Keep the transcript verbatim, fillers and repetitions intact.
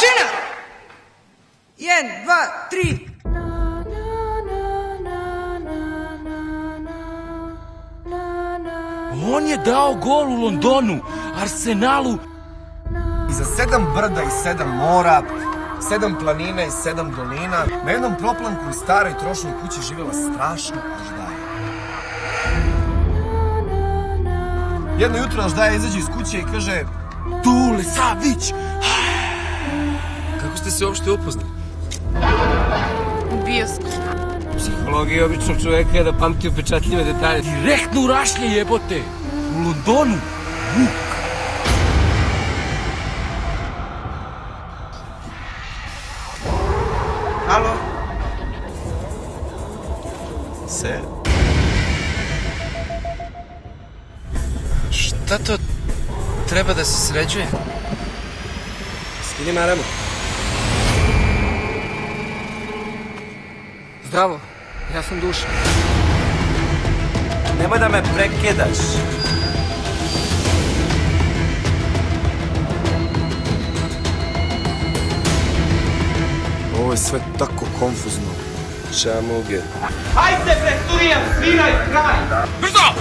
Tišina! Jedan, dva, tri. On je dao gol u Londonu, Arsenalu. Iza sedam brda i sedam mora, sedam planina i sedam dolina, na jednom proplanku u staroj trošnoj kući živjela strašna aždaja. Jedno jutro aždaja izađe iz kuće i kaže: Dule Savić! Kako ste se uopšte upoznali? U bioskopu. Psihologija običnog čoveka je da pamti upečatljive detalje. Direktno u Rašlje jebote! U Londonu! Vuk! Halo? Se? Šta to treba da se sređuje? Skini maramu. Zdravo, ja sam Dušan. Nemoj da me prekidaš. Ovo je sve tako konfuzno. Čamuge. Hajde bre, Turijan, sviraj kraj! Brzo!